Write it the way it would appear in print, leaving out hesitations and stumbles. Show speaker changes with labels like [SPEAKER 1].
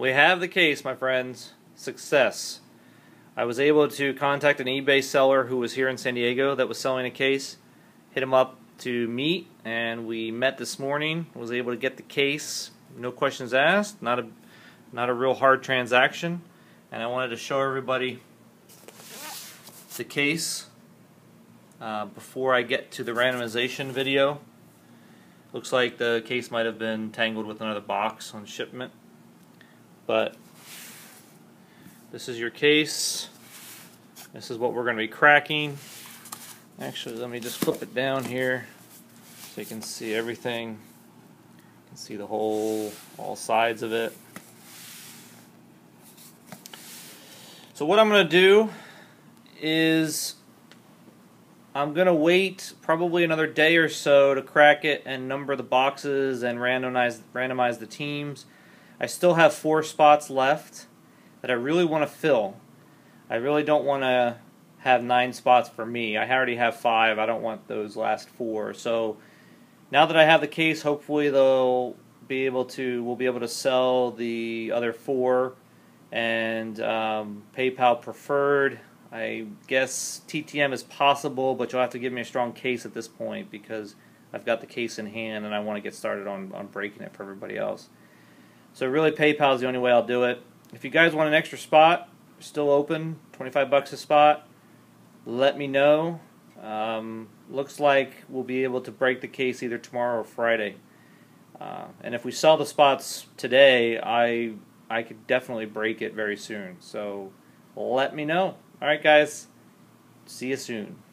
[SPEAKER 1] We have the case, my friends. Success. I was able to contact an eBay seller who was here in San Diego that was selling a case. Hit him up to meet, and we met this morning. Was able to get the case. No questions asked. Not a real hard transaction. And I wanted to show everybody the case before I get to the randomization video. Looks like the case might have been tangled with another box on shipment. But this is your case. This is what we're going to be cracking. Actually, let me just flip it down here so you can see everything. You can see the all sides of it. So what I'm going to do is I'm going to wait probably another day or so to crack it and number the boxes and randomize the teams. I still have 4 spots left that I really want to fill. I really don't want to have 9 spots for me. I already have 5. I don't want those last 4. So now that I have the case, hopefully we'll be able to sell the other 4 and PayPal preferred. I guess TTM is possible, but you'll have to give me a strong case at this point because I've got the case in hand and I want to get started on breaking it for everybody else. So really, PayPal is the only way I'll do it. If you guys want an extra spot, still open, 25 bucks a spot, let me know. Looks like we'll be able to break the case either tomorrow or Friday. And if we sell the spots today, I could definitely break it very soon. So let me know. Alright guys, see you soon.